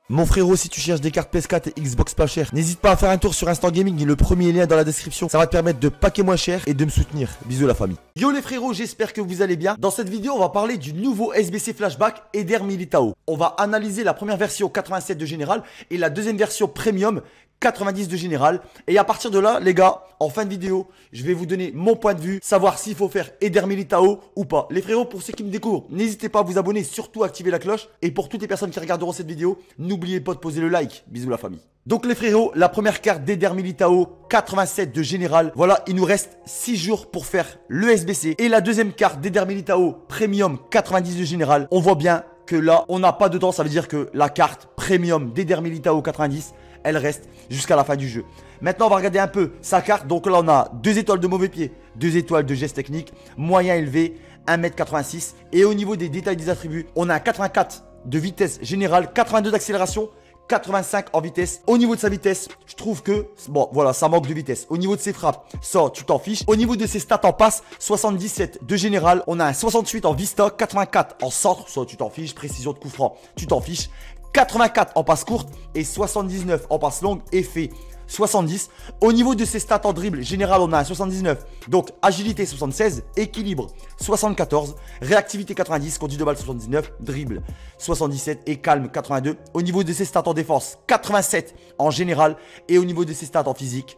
Mon frérot, si tu cherches des cartes PS4 et Xbox pas cher, n'hésite pas à faire un tour sur Instant Gaming, le premier lien dans la description. Ça va te permettre de packer moins cher et de me soutenir. Bisous la famille. Yo les frérots, j'espère que vous allez bien. Dans cette vidéo, on va parler du nouveau SBC Flashback Eder Militao. On va analyser la première version 87 de Général et la deuxième version Premium 90 de Général. Et à partir de là, les gars, en fin de vidéo, je vais vous donner mon point de vue, savoir s'il faut faire Eder Militao ou pas. Les frérots, pour ceux qui me découvrent, n'hésitez pas à vous abonner, surtout à activer la cloche. Et pour toutes les personnes qui regarderont cette vidéo, n'oubliez pas de poser le like. Bisous la famille. Donc les frérots, la première carte d'Eder Militao 87 de Général. Voilà, il nous reste 6 jours pour faire le SBC. Et la deuxième carte d'Eder Militao Premium 90 de Général. On voit bien que là, on n'a pas de temps. Ça veut dire que la carte Premium d'Eder Militao 90, elle reste jusqu'à la fin du jeu. Maintenant, on va regarder un peu sa carte. Donc là, on a 2 étoiles de mauvais pied, 2 étoiles de geste technique, moyen élevé, 1m86. Et au niveau des détails des attributs, on a un 84 de vitesse générale, 82 d'accélération, 85 en vitesse. Au niveau de sa vitesse, je trouve que, bon, voilà, ça manque de vitesse. Au niveau de ses frappes, ça, tu t'en fiches. Au niveau de ses stats en passe, 77 de général. On a un 68 en vista, 84 en centre, ça, tu t'en fiches. Précision de coup franc, tu t'en fiches. 84 en passe courte et 79 en passe longue, effet 70. Au niveau de ses stats en dribble général, on a un 79. Donc agilité 76, équilibre 74, réactivité 90, conduite de balle 79, dribble 77 et calme 82. Au niveau de ses stats en défense, 87 en général et au niveau de ses stats en physique,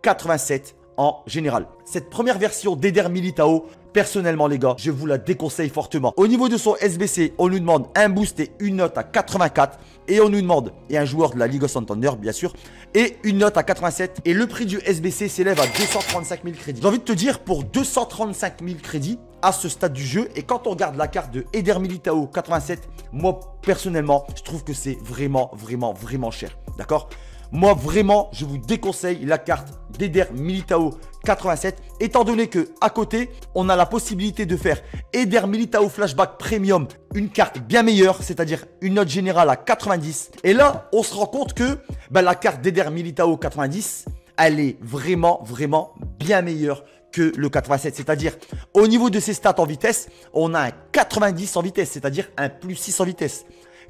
87 en général. Cette première version d'Eder Militao, personnellement les gars, je vous la déconseille fortement. Au niveau de son SBC, on nous demande un boost et une note à 84. Et on nous demande, et un joueur de la Ligue of Santander bien sûr, et une note à 87. Et le prix du SBC s'élève à 235 000 crédits. J'ai envie de te dire, pour 235 000 crédits à ce stade du jeu, et quand on regarde la carte de Eder Militao 87, moi personnellement, je trouve que c'est vraiment cher. D'accord ? Moi, vraiment, je vous déconseille la carte d'Eder Militao 87, étant donné que à côté, on a la possibilité de faire Eder Militao Flashback Premium, une carte bien meilleure, c'est-à-dire une note générale à 90. Et là, on se rend compte que la carte d'Eder Militao 90, elle est vraiment bien meilleure que le 87. C'est-à-dire, au niveau de ses stats en vitesse, on a un 90 en vitesse, c'est-à-dire un plus 6 en vitesse.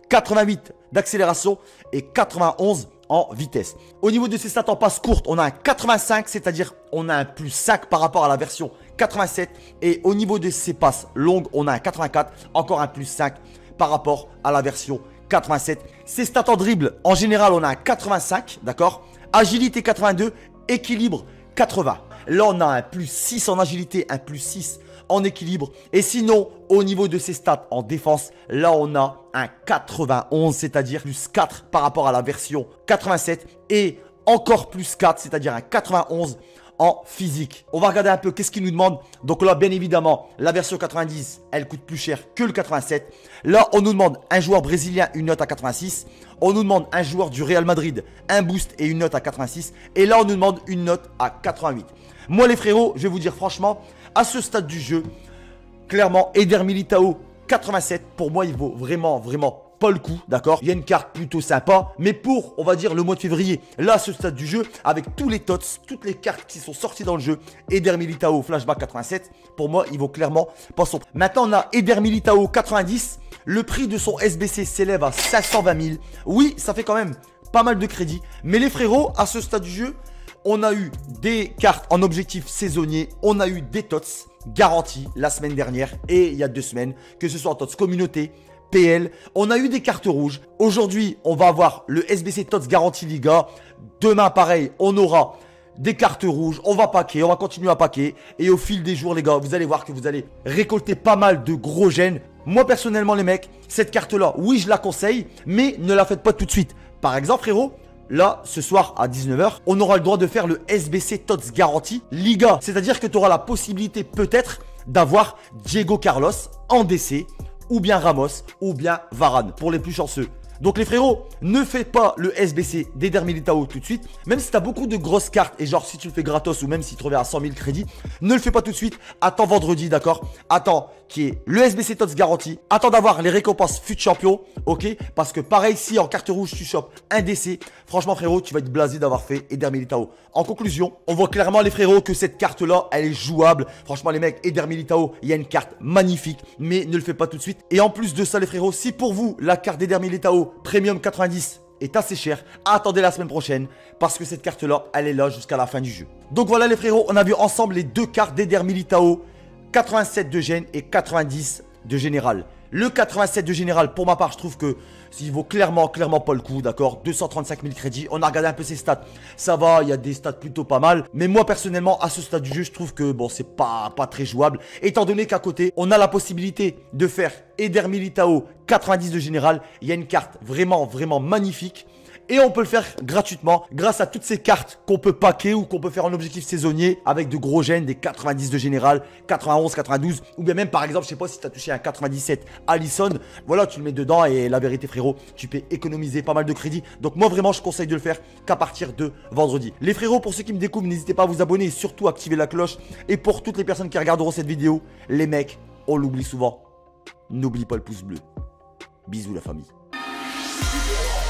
88 d'accélération et 91 en vitesse. Au niveau de ses stats en passe courte, on a un 85, c'est-à-dire on a un plus 5 par rapport à la version 87. Et au niveau de ses passes longues, on a un 84, encore un plus 5 par rapport à la version 87. Ses stats en dribble, en général, on a un 85, d'accord. Agilité 82, équilibre 80. Là, on a un plus 6 en agilité, un plus 6 en équilibre. Et sinon, au niveau de ses stats en défense, là, on a un 91, c'est-à-dire plus 4 par rapport à la version 87. Et encore plus 4, c'est-à-dire un 91 en physique. On va regarder un peu qu'est-ce qu'il nous demande. Donc là, bien évidemment, la version 90, elle coûte plus cher que le 87. Là, on nous demande un joueur brésilien, une note à 86. On nous demande un joueur du Real Madrid, un boost et une note à 86. Et là, on nous demande une note à 88. Moi, les frérots, je vais vous dire franchement, à ce stade du jeu, clairement, Eder Militao 87, pour moi, il vaut vraiment pas le coup, d'accord. Il y a une carte plutôt sympa, mais pour, on va dire, le mois de février, là, à ce stade du jeu, avec tous les tots, toutes les cartes qui sont sorties dans le jeu, Eder Militao Flashback 87, pour moi, il vaut clairement pas son prix. Maintenant, on a Eder Militao 90. Le prix de son SBC s'élève à 520 000. Oui, ça fait quand même pas mal de crédit. Mais les frérots, à ce stade du jeu, on a eu des cartes en objectif saisonnier. On a eu des tots garantis la semaine dernière et il y a 2 semaines, que ce soit en tots communauté, PL. On a eu des cartes rouges. Aujourd'hui, on va avoir le SBC tots garanti Liga. Demain, pareil, on aura des cartes rouges. On va paquer, on va continuer à paquer. Et au fil des jours, les gars, vous allez voir que vous allez récolter pas mal de gros gènes. Moi, personnellement, les mecs, cette carte-là, oui, je la conseille, mais ne la faites pas tout de suite. Par exemple, frérot, là, ce soir à 19 h, on aura le droit de faire le SBC tots garanti Liga. C'est-à-dire que tu auras la possibilité peut-être d'avoir Diego Carlos en DC, ou bien Ramos, ou bien Varane, pour les plus chanceux. Donc les frérots, ne faites pas le SBC d'Eder Militao tout de suite. Même si tu as beaucoup de grosses cartes, et genre si tu le fais gratos, ou même si tu te reviens à 100 000 crédits, ne le fais pas tout de suite. Attends vendredi, d'accord. Attends qui est le SBC TOTS garanti. Attends d'avoir les récompenses FUT champion, ok? Parce que pareil, si en carte rouge tu chopes un DC, franchement frérot, tu vas être blasé d'avoir fait Eder Militao. En conclusion, on voit clairement les frérots que cette carte là, elle est jouable. Franchement les mecs, Eder Militao, il y a une carte magnifique, mais ne le faites pas tout de suite. Et en plus de ça les frérots, si pour vous la carte d'Eder Militao Premium 90 est assez cher, attendez la semaine prochaine parce que cette carte là, elle est là jusqu'à la fin du jeu. Donc voilà les frérots, on a vu ensemble les deux cartes d'Eder Militao, 87 de gène et 90 de général. Le 87 de général, pour ma part, je trouve que il vaut clairement pas le coup, d'accord. 235 000 crédits, on a regardé un peu ses stats, ça va, il y a des stats plutôt pas mal. Mais moi, personnellement, à ce stade du jeu, je trouve que, bon, c'est pas très jouable. Étant donné qu'à côté, on a la possibilité de faire Eder Militao 90 de général. Il y a une carte vraiment magnifique. Et on peut le faire gratuitement grâce à toutes ces cartes qu'on peut packer ou qu'on peut faire en objectif saisonnier avec de gros gènes, des 90 de général, 91, 92 ou bien même par exemple, je sais pas si tu as touché un 97 Allison, voilà tu le mets dedans et la vérité frérot, tu peux économiser pas mal de crédits. Donc moi vraiment je conseille de le faire qu'à partir de vendredi. Les frérots, pour ceux qui me découvrent, n'hésitez pas à vous abonner et surtout à activer la cloche. Et pour toutes les personnes qui regarderont cette vidéo, les mecs, on l'oublie souvent, n'oublie pas le pouce bleu. Bisous la famille.